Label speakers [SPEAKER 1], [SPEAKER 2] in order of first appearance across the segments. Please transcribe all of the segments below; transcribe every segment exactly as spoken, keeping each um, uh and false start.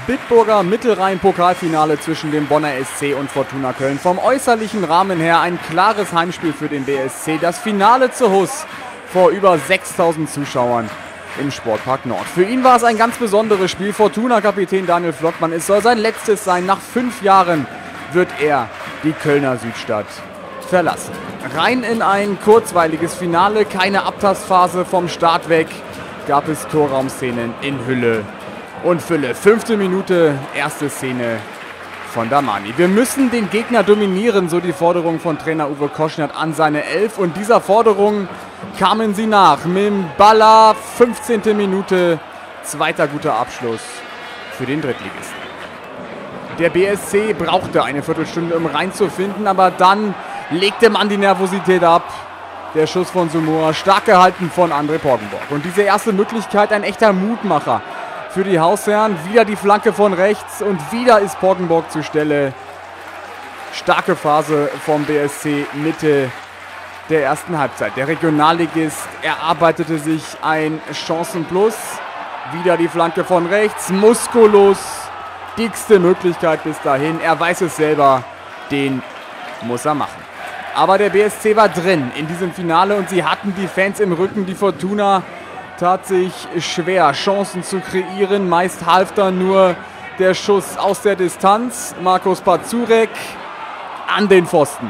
[SPEAKER 1] Bitburger Mittelrhein-Pokalfinale zwischen dem Bonner S C und Fortuna Köln. Vom äußerlichen Rahmen her ein klares Heimspiel für den B S C. Das Finale zu Hus vor über sechstausend Zuschauern im Sportpark Nord. Für ihn war es ein ganz besonderes Spiel. Fortuna-Kapitän Daniel Flottmann, es soll sein letztes sein. Nach fünf Jahren wird er die Kölner Südstadt verlassen. Rein in ein kurzweiliges Finale, keine Abtastphase vom Start weg, gab es Torraumszenen in Hülle und Fülle. Fünfte Minute, erste Szene von Damiani. Wir müssen den Gegner dominieren, so die Forderung von Trainer Uwe Koschinat an seine Elf. Und dieser Forderung kamen sie nach. Mimbala, fünfzehnte Minute, zweiter guter Abschluss für den Drittligisten. Der B S C brauchte eine Viertelstunde, um reinzufinden, aber dann legte man die Nervosität ab. Der Schuss von Sumora, stark gehalten von André Poggenborg. Und diese erste Möglichkeit, ein echter Mutmacher für die Hausherren. Wieder die Flanke von rechts und wieder ist Poggenborg zur Stelle. Starke Phase vom B S C, Mitte der ersten Halbzeit. Der Regionalligist erarbeitete sich ein Chancenplus. Wieder die Flanke von rechts. Musculus, dickste Möglichkeit bis dahin. Er weiß es selber, den muss er machen. Aber der B S C war drin in diesem Finale und sie hatten die Fans im Rücken. Die Fortuna tat sich schwer, Chancen zu kreieren. Meist half dann nur der Schuss aus der Distanz. Markus Pazurek an den Pfosten.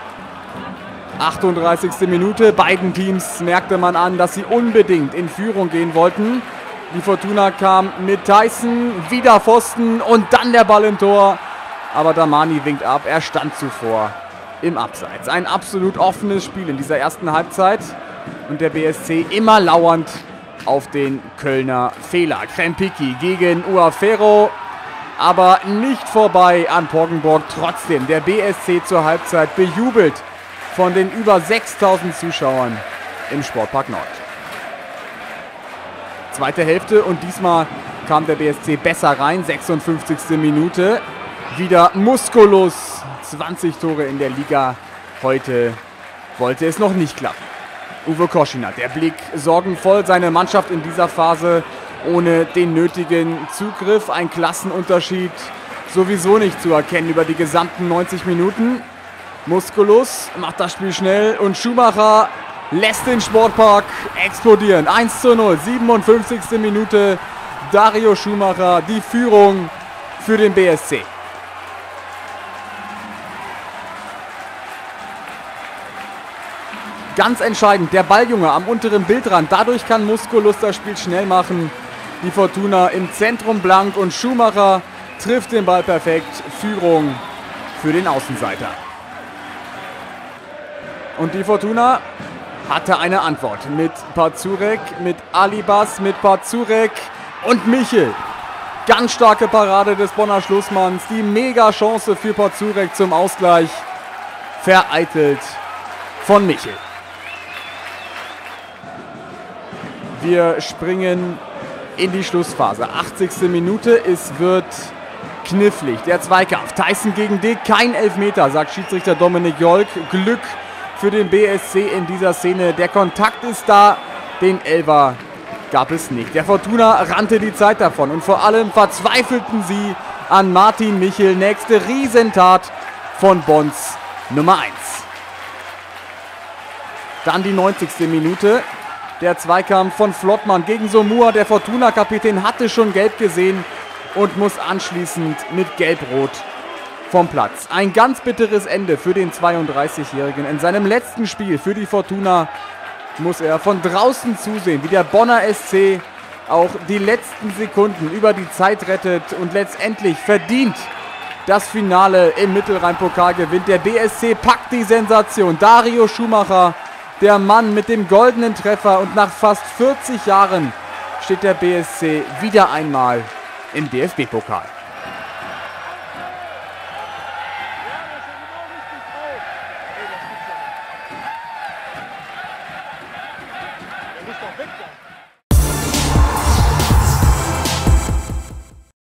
[SPEAKER 1] achtunddreißigste Minute. Beiden Teams merkte man an, dass sie unbedingt in Führung gehen wollten. Die Fortuna kam mit Tyson, wieder Pfosten und dann der Ball im Tor. Aber Damiani winkt ab, er stand zuvor im Abseits. Ein absolut offenes Spiel in dieser ersten Halbzeit. Und der B S C immer lauernd auf den Kölner Fehler. Krempicki gegen Uafero, aber nicht vorbei an Poggenborg. Trotzdem der B S C zur Halbzeit bejubelt von den über sechstausend Zuschauern im Sportpark Nord. Zweite Hälfte und diesmal kam der B S C besser rein. sechsundfünfzigste Minute. Wieder Musculus. zwanzig Tore in der Liga. Heute wollte es noch nicht klappen. Uwe Koschinat, der Blick sorgenvoll. Seine Mannschaft in dieser Phase ohne den nötigen Zugriff. Ein Klassenunterschied sowieso nicht zu erkennen über die gesamten neunzig Minuten. Musculus macht das Spiel schnell und Schumacher lässt den Sportpark explodieren. eins zu null, siebenundfünfzigste Minute. Dario Schumacher, die Führung für den B S C. Ganz entscheidend, der Balljunge am unteren Bildrand. Dadurch kann Musculus das Spiel schnell machen. Die Fortuna im Zentrum blank und Schumacher trifft den Ball perfekt. Führung für den Außenseiter. Und die Fortuna hatte eine Antwort mit Pazurek, mit Alibas, mit Pazurek und Michel. Ganz starke Parade des Bonner Schlussmanns. Die Mega-Chance für Pazurek zum Ausgleich. Vereitelt von Michel. Wir springen in die Schlussphase. achtzigste Minute, es wird knifflig. Der Zweikampf, Tyson gegen Dick, kein Elfmeter, sagt Schiedsrichter Dominik Jolk. Glück für den B S C in dieser Szene. Der Kontakt ist da, den Elfer gab es nicht. Der Fortuna rannte die Zeit davon und vor allem verzweifelten sie an Martin Michel. Nächste Riesentat von Bonds Nummer eins. Dann die neunzigste Minute. Der Zweikampf von Flottmann gegen Somua. Der Fortuna-Kapitän hatte schon gelb gesehen und muss anschließend mit Gelb-Rot vom Platz. Ein ganz bitteres Ende für den zweiunddreißigjährigen. In seinem letzten Spiel für die Fortuna muss er von draußen zusehen, wie der Bonner S C auch die letzten Sekunden über die Zeit rettet und letztendlich verdient das Finale im Mittelrhein-Pokal gewinnt. Der B S C packt die Sensation. Dario Schumacher, der Mann mit dem goldenen Treffer, und nach fast vierzig Jahren steht der B S C wieder einmal im D F B-Pokal.